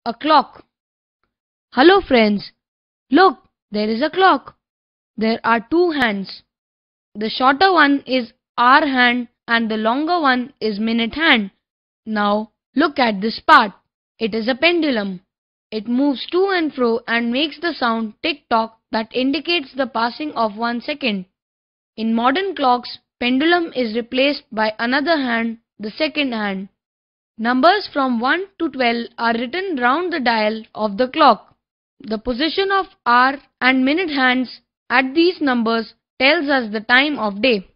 A clock. Hello friends, look, there is a clock. There are two hands. The shorter one is hour hand and the longer one is minute hand. Now look at this part. It is a pendulum. It moves to and fro and makes the sound tick-tock that indicates the passing of 1 second. In modern clocks, pendulum is replaced by another hand, the second hand. Numbers from 1 to 12 are written round the dial of the clock. The position of hour and minute hands at these numbers tells us the time of day.